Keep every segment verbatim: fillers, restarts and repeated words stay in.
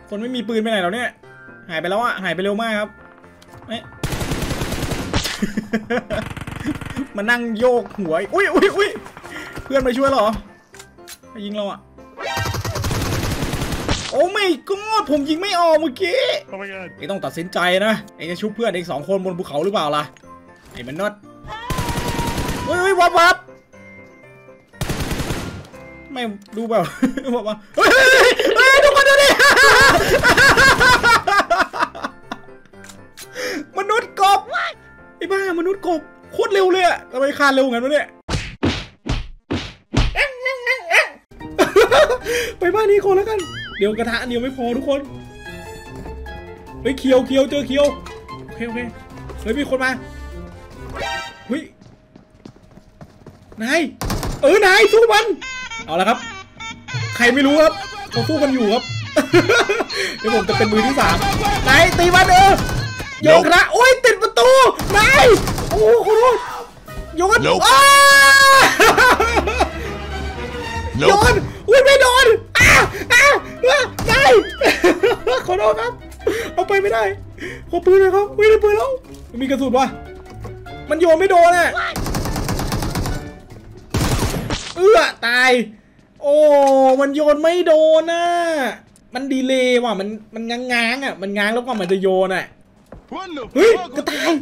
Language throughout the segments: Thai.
คนไม่มีปืนไปไหนแล้วเนี่ยหายไปแล้วอะหายไปเร็วมากครับเอ๊ะ มานั่งโยกหัวอุ้ยอุ้ยอุ้ยเพื่อนมาช่วยเหรอมายิงเราอะโอ้ไม่ก็ผมยิงไม่ออกเมื่อกี้ไอ้ต้องตัดสินใจนะไอ้จะชุบเพื่อนเองสองคนบนภูเขาหรือเปล่าล่ะไอ้มันน็อตเฮ้ยวับวับไม่ดูแบบบอกว่าเฮ้ยเฮ้ยทุกคนดูดิมนุษย์กบไอ้บ้ามนุษย์กบโคตรเร็วเลยอะทำไมคานเร็วงั้นวะเนี่ยไปบ้านนี้คนแล้วกันเดี๋ยวกระทะเดียวไม่พอทุกคนเฮ้ยเคียวเคียวเจอเคียวโอเคโอเคเฮ้ยมีคนมาเฮ้ยนายเออนายสู้มันเอาละครับใครไม่รู้ครับเขาสู้กันอยู่ครับเดี๋ยวผมจะเป็นมือที่สามนายตีมันเออโยนกระโอ้ยติดประตูนายโอ้โหโยนอ้าโยนอุ้ยไม่โดนอ้าอ้านายขอโทษครับเอาไปไม่ได้ขอปืนเลยครับไม่ได้ปืนแล้วมีกระสุนวะมันโยนไม่โดนอ่ะเอื้อตายโอ้มันโยนไม่โดนน่ะมันดีเลย์ว่ะมันมันง้างง้างอ่ะมันง้างแล้วก็มันจะโยนอ่ะเฮ้ยกระต่าย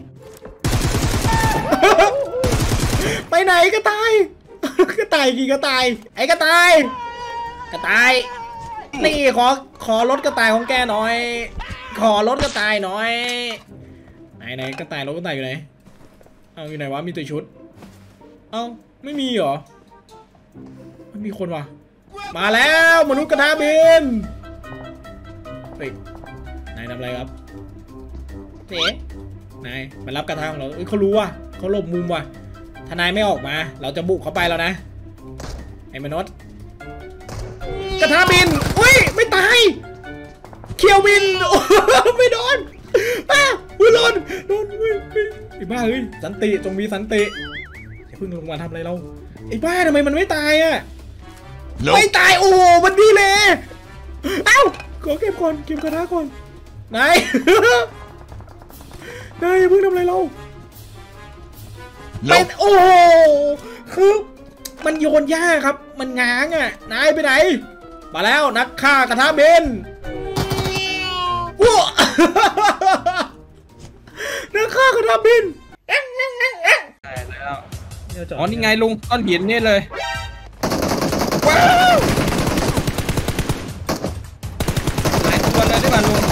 ไปไหนกระต่ายกระต่ายกี่กระต่ายไอ้กระต่ายกระต่ายนี่ขอขอรถกระต่ายของแกหน่อยขอรถกระต่ายหน่อยไหนไหนกระต่ายรถกระต่ายอยู่ไหนเอาอยู่ไหนวะมีตัวชุดเอ้าไม่มีเหรอมันมีคนวะมาแล้วมนุษย์กระทะบินเฮ้ยนายทำอะไรครับเจ๊นายมารับกระทะของเราเอ้ยเขารู้ว่ะเขาหลบมุมว่ะถ้านายไม่ออกมาเราจะบุกเข้าไปแล้วนะไอ้มนุษย์กระทะบินอุ้ยไม่ตายเคียวบินไม่โดนอ้าอุ้ยโดนโดนไอ้บ้าเฮ้ยสันติจงมีสันติอย่าเพิ่งลงมาทำอะไรเราไอ้บ้าทำไมมันไม่ตายอ่ะ no. ไม่ตายโอ้มันดีเลยเอ้าขอเก็บก่อนเก็บกระทะก่อนนายนายอย่าเพิ่งทำอะไรเรา no. เป็นโอ้คือมันโยนยากครับมันง้างอ่ะนายไปไหนมาแล้วนักฆ่ากระทะเบนว้านักฆ่ากระทะเบนได้แล้วอ๋อนี่ไงลุงก้อนหินนี่เลยว้าวหลายตัวเลยได้ป่ะลุง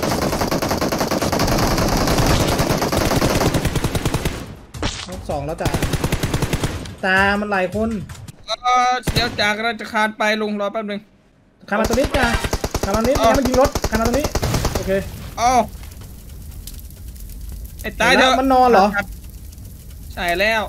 รอบสองแล้วจ้าตามันหลายคนเดี๋ยวจากเราจะคานไปลุงรอแป๊บนึงคานมาตรงนี้จ้าคานมาตรงนี้มันยิงรถคานมาตรงนี้โอเคอ๋อไอ้ตายเถอะมันนอนเหรอใช่แล้ว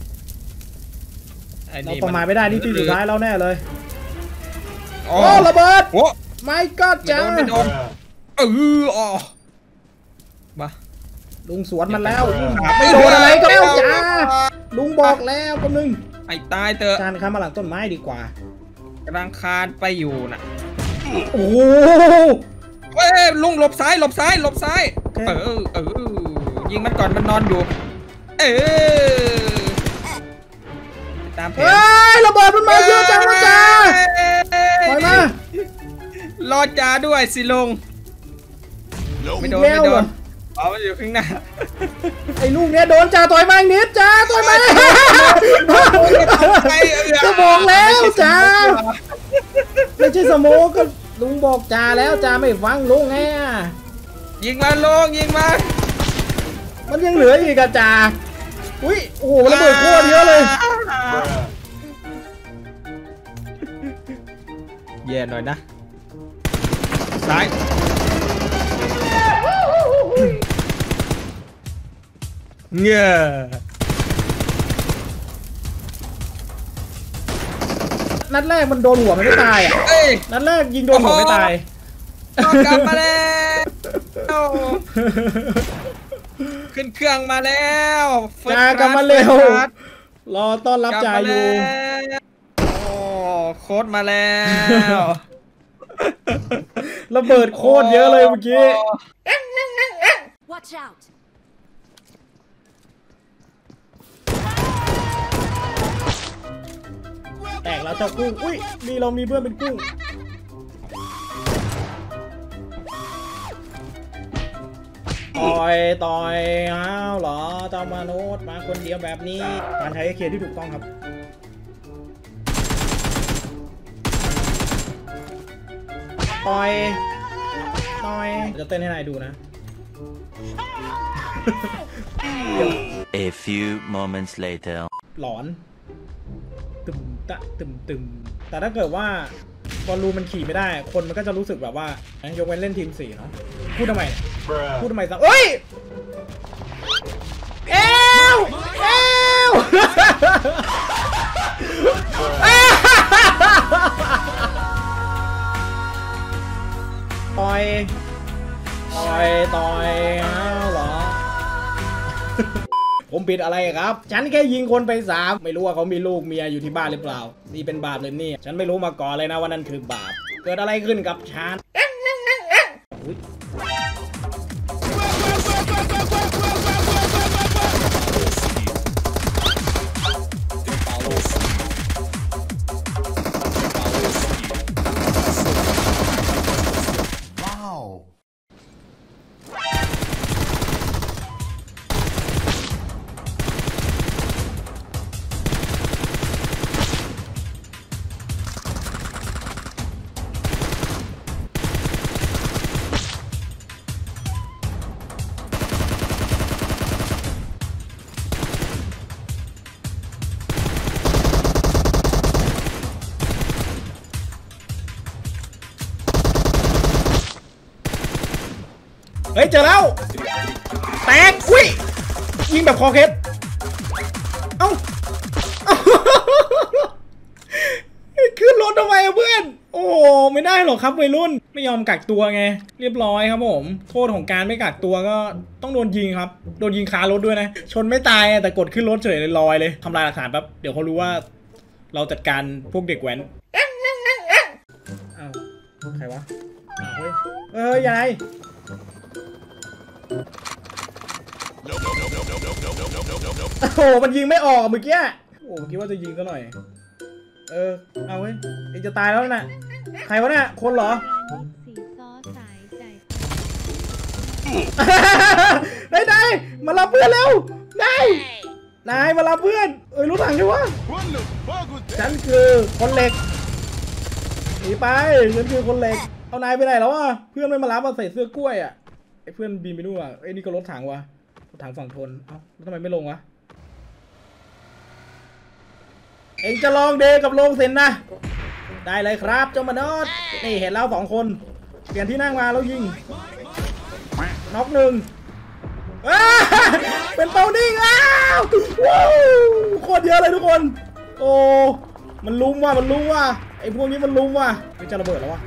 เราประมาณไม่ได้นี่ที่สุดท้ายแล้วแน่เลยโอ้ระเบิดโอ้ไม่ก็จ้าไม่โดนเอออ๋อมาลุงสวนมันแล้วไม่โดนอะไรก็แล้วจ้าลุงบอกแล้วคนนึงไอ้ตายเถอะการข้ามมาหลังต้นไม้ดีกว่ากำลังคานไปอยู่น่ะโอ้เฮ้ยลุงหลบซ้ายหลบซ้ายหลบซ้ายเออเออยิงมันก่อนมันนอนอยู่เออตามแผนเฮ้ยระเบิดมันมาเยอะจังนะจ้าถอยมารอจ้าด้วยสิลุงไม่โดนไม่โดนอ๋อมันอยู่ข้างหน้าไอ้ลูกเนี้ยโดนจ้าต่อยมาอีกนิดจ้าต่อยมาจะบอกแล้วจ้าไม่ใช่สโมกก็ลุงบอกจ้าแล้วจ้าไม่ฟังลุงไงยิงมาลุงยิงมามันยังเหลืออีกอะจ้าอุ้ยโอ้โหระเบิดโคตรเยอะเลยแย่หน่อยนะซ้ายเงี้ยนัดแรกมันโดนหัวมันไม่ตายอ่ะนัดแรกยิงโดนหัวไม่ตายกลับมาแล้วขึ้นเครื่องมาแล้วจ่ากลับมาเร็วรอต้อนรับจ่าอยู่โอ้โค้ดมาแล้วระเบิดโคตรเยอะเลยเมื่อกี้ Watch out แตกแล้วเจ้ากุ้งอุ้ยนี่เรามีเพื่อนเป็นกุ้งต่อยต่อยอ้าวเหรอเจ้ามนุษย์มาคนเดียวแบบนี้การใช้เคที่ถูกต้องครับต่อยต่อยจะเต้นให้นายดูนะ A few moments later หลอนตึมตะตึมตึมแต่ถ้าเกิดว่าบอลลูนมันขี่ไม่ได้คนมันก็จะรู้สึกแบบว่ายกเว้นเล่นทีมสี่เนาะพูดทำไมพูดทำไมสักเอ้ยเอวเอวต่อยต่อยต่อยอ้าวเหรอผมผิดอะไรครับฉันแค่ยิงคนไปสามไม่รู้ว่าเขามีลูกเมียอยู่ที่บ้านหรือเปล่านี่เป็นบาปเลยนี่ฉันไม่รู้มาก่อนเลยนะว่านั่นคือบาปเกิดอะไรขึ้นกับฉันเฮ้ยเจอแล้วแตกอุ้ยยิงแบบคอเคสเอ้าขึ้นรถทำไมเพื่อนโอ้ไม่ได้หรอกครับวัยรุ่นไม่ยอมกักตัวไงเรียบร้อยครับผมโทษของการไม่กักตัวก็ต้องโดนยิงครับโดนยิงคารถด้วยนะชนไม่ตายแต่กดขึ้นรถเฉยเลยลอยเลยทำลายหลักฐานแป๊บเดี๋ยวเขารู้ว่าเราจัดการพวกเด็กแว้นอ้าวใครวะเฮ้ยเอ้ยยายโอ้โหมันยิงไม่ออกเมื่อกี้โอ้คิดว่าจะยิงซะหน่อยเออเอาเว้ยเองจะตายแล้วน่ะใครวะเนี่ยคนเหรอสีซอสายใจได้ได้มารับเพื่อนเร็วได้นายมารับเพื่อนเอ้ยรู้ทางใช่วะฉันคือคนเหล็กหนีไปฉันคือคนเหล็กเอานายไปไหนแล้ววะเพื่อนไม่มารับมาใส่เสื้อกล้วยอ่ะไอ้เพื่อนบินไปนู่นอ่ะไอ้นี่ก็รถถังวะรถถังฝั่งทนเอ้าแล้วทำไมไม่ลงวะเอ็งจะลองเดกับลงเซนนะได้เลยครับเจ้ามนุษย์นี่เห็นแล้วสองคนเปลี่ยนที่นั่งมาแล้วยิงน็อกหนึ่งเป็นเป้านิ่งอ้าวว้าวโคตรเยอะเลยทุกคนโอ้มันลุ้มว่ะมันลุ้มว่ะไอ้พวกนี้มันลุ้มว่ะไม่จะระเบิดแล้ววะ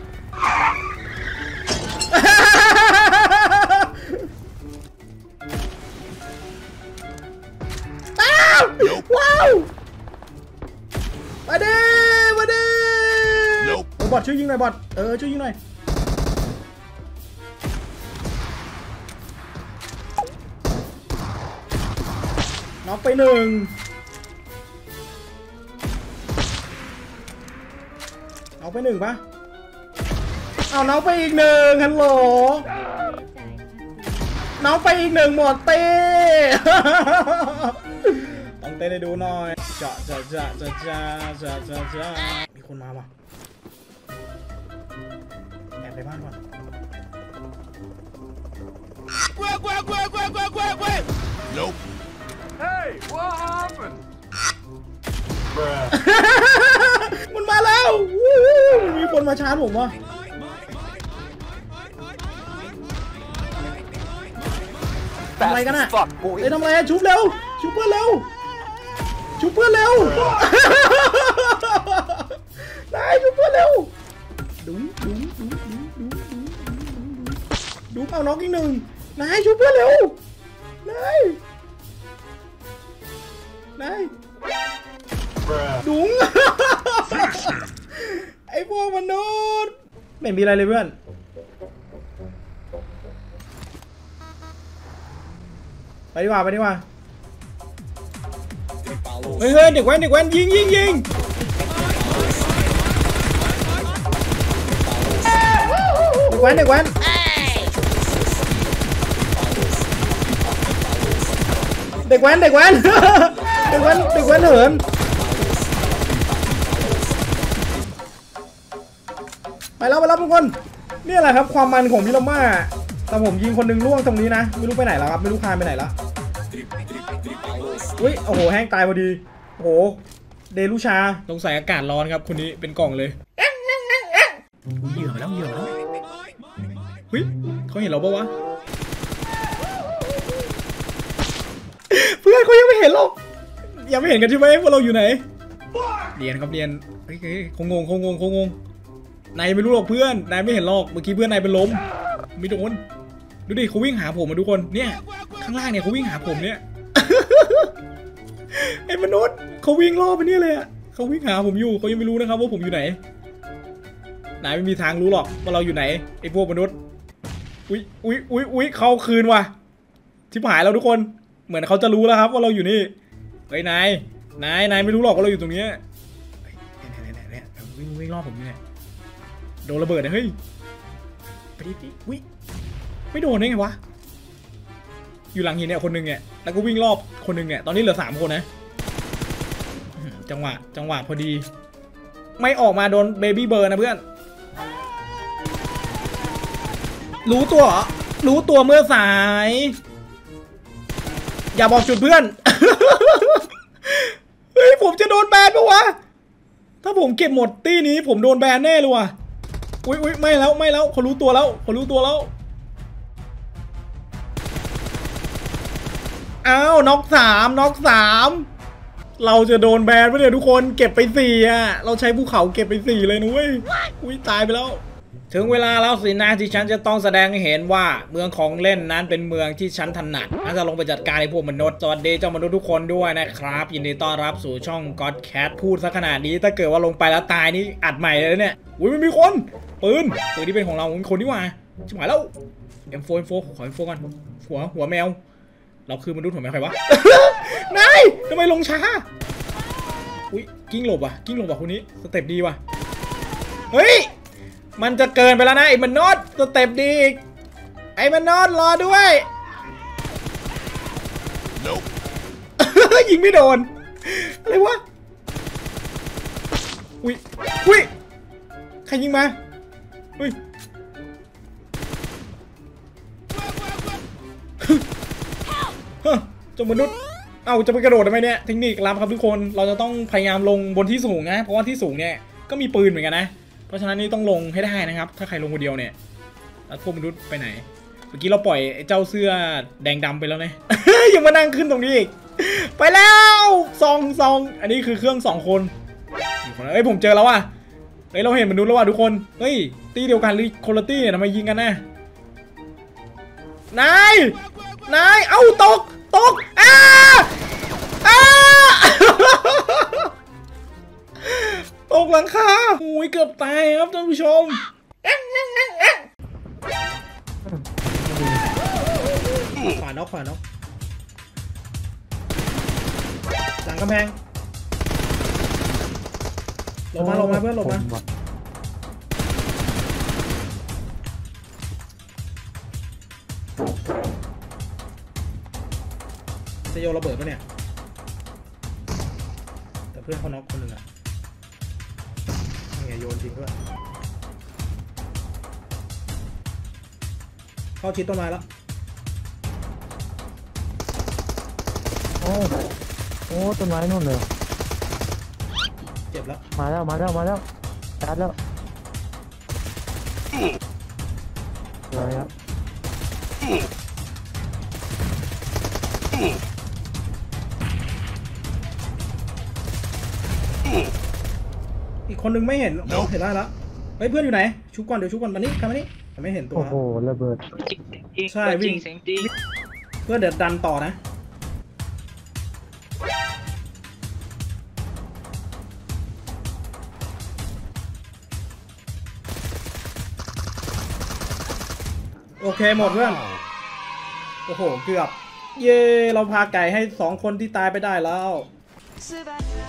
ว้าวมาดิมาดิบอทช่วยยิงหน่อยบอทเออช่วยยิงหน่อยน็อกไปหนึ่งน็อกไปหนึ่งปะเอาน็อกไปอีกหนึ่งฮัลโหลน็อกไปอีกหนึ่งหมดเต้ต้องเต้นให้ดูหน่อยจะจะจะจะจะจะจะจะมีคนมาว่ะแอบไปบ้านก่อน Nope. Hey, what happened? มันมาแล้วมีคนมาชาร์จผมว่ะทำอะไรกันอ่ะเอ้ยทำอะไรชุบเร็วชุบเพื่อนเร็วชุบเพื่อนเร็วได้ชุบเพื่อนเร็วดุ้งดุ้งดุ้งดุ้งดุ้งดุ้งดุ้งเอาน้องอีกหนึ่งนายชุบเพื่อนเร็วนายนายดุ้งไอ้พวกมนุษย์ไม่มีอะไรเลยเพื่อนไปดีกว่าไปดีกว่าเฮ้ยเฮ้ยเด็กแว้นเด็กแว้นยิงยิงยิงเด็กแว้นเด็กแว้นเด็กแว้นเด็กแว้นเด็กแว้นเด็กแว้นเหินไปแล้วไปแล้วทุกคนนี่แหละครับความมันของพี่ละม่าแต่ผมยิงคนนึงล่วงตรงนี้นะไม่รู้ไปไหนแล้วครับไม่รู้คานไปไหนแล้วอุ้ยโอ้โหแห้งตายพอดีโอ้โหเดลูชาสงสัยอากาศร้อนครับคนนี้เป็นกล่องเลยเหยื่อมาแล้วเหยื่อมาแล้วเฮ้ยเขาเห็นเราปะวะเพื่อนเขายังไม่เห็นหรอกยังไม่เห็นกันใช่ไหมว่าเราอยู่ไหนเรียนครับเรียนเฮ้ยคงงงคงงงคงงงนายไม่รู้หรอกเพื่อนนายไม่เห็นหรอกเมื่อกี้เพื่อนนายเป็นลมไม่โดนดูดิเขาวิ่งหาผมมาทุกคนเนี่ยข้างล่างเนี่ยเขาวิ่งหาผมเนี่ยไอ้มนุษย์เขาวิ่งรอบไปนี่เลยอ่ะเขาวิ่งหาผมอยู่เขายังไม่รู้นะครับว่าผมอยู่ไหนนายไม่มีทางรู้หรอกว่าเราอยู่ไหนไอ้พวกมนุษย์อุ้ยอุ้ยอุ้ยอุ้ยเขาคืนว่ะชิบหายแล้วทุกคนเหมือนเขาจะรู้แล้วครับว่าเราอยู่นี่เฮ้ยนายนายนายไม่รู้หรอกว่าเราอยู่ตรงนี้เนี่ยเนี่ยวิ่งวิ่งรอบผมเนี่ยโดนระเบิดนะเฮ้ยไปดิดิอุ้ยไม่โดนได้ไงวะอยู่หลังหินเนี่ยคนหนึ่งเนี่ยแล้วก็วิ่งรอบคนหนึ่งเนี่ยตอนนี้เหลือสามคนนะจังหวะจังหวะพอดีไม่ออกมาโดนเบบี้เบิร์นนะเพื่อนรู้ตัวเหรอรู้ตัวเมื่อสายอย่าบอกจุดเพื่อนเฮ้ยผมจะโดนแบนปะวะถ้าผมเก็บหมดตี้นี้ผมโดนแบนแน่เลยว่ะอุ้ยอุ้ยไม่แล้วไม่แล้วเขารู้ตัวแล้วเขารู้ตัวแล้วอ้าวน็อกสามน็อกสามเราจะโดนแบนไปเลยทุกคนเก็บไปสี่อ่ะเราใช้ภูเขาเก็บไปสี่เลยนุ้ยอุ้ยตายไปแล้วถึงเวลาแล้วสินะที่ฉันจะต้องแสดงให้เห็นว่าเมืองของเล่นนั้นเป็นเมืองที่ฉันถนัดน่าจะลงไปจัดการไอ้พวกมนุษย์สวัสดีเจ้ามนุษย์ทุกคนด้วยนะครับยินดีต้อนรับสู่ช่อง God Cat พูดซะขนาดนี้ถ้าเกิดว่าลงไปแล้วตายนี่อัดใหม่เลยเนี่ยอุ้ยไม่มีคนปืนปืนที่เป็นของเราคนที่ว่าชิบหายแล้วเอ็มโฟเอ็มโฟขอเอ็มโฟกันหัวหัวแมวเราคือมนุษย์หัวแมวใครวะ นายทำไมลงช้าอุ้ยกิ้งหลบอ่ะกิ้งหลบอ่ะคนนี้สเต็ปดีว่ะเฮ้ยมันจะเกินไปแล้วนะไอ้มนุษย์สเต็ปดีอีกไอ้มนุษย์รอด้วย Nope. ยิงไม่โดนอะไรวะอุ้ยอุ้ยใครยิงมาอุ้ยเจ้ามนุษย์เอาจะไปกระโดดทำไมเนี่ยเทคนิคลับครับทุกคนเราจะต้องพยายามลงบนที่สูงนะเพราะว่าที่สูงเนี่ยก็มีปืนเหมือนกันนะเพราะฉะนั้นนี่ต้องลงให้ได้นะครับถ้าใครลงคนเดียวเนี่ยแล้วพวกมนุษย์ไปไหนเมื่อกี้เราปล่อยไอ้เจ้าเสื้อแดงดำไปแล้วเนี่ย ยังมานั่งขึ้นตรงนี้อีกไปแล้วซองซองอันนี้คือเครื่องสองคนเฮ้ยผมเจอแล้วว่ะเฮ้ยเราเห็นมนุษย์แล้วว่ะทุกคนเฮ้ยตีเดียวกันหรือคนละตีเนี่ยทำไมยิงกันนะนายนายเอ้าตกตกอ้าอ้า ตกหลังคาโอ้ยเกือบตายครับท่านผู้ชมขวานอกขวานอกหลังกำแพงลงมาลงมาเพื่อนลงมาจะโยนระเบิดปะเนี่ยแต่เพื่อนเขาน็อกคนหนึ่งอะโยนจริงด้วยเข้าชิดต้นไม้แล้วโอ้โอ้ต้นไม้นู่นเลยเจ็บแล้วมาแล้วมาแล้วมาแล้วตัดแล้วอะไรครับอีกคนนึงไม่เห็นเห็นได้แล้วเฮ้ยเพื่อนอยู่ไหนชุบก่อนเดี๋ยวชุบก่อนมานี่ทำมานี่ไม่เห็นตัวโอ้โหระเบิดใช่วิ่งเพื่อนเดี๋ยวดันต่อนะโอเคหมดเพื่อนโอ้โหเกือบเย่เราพาไก่ให้สองคนที่ตายไปได้แล้ว素晴ら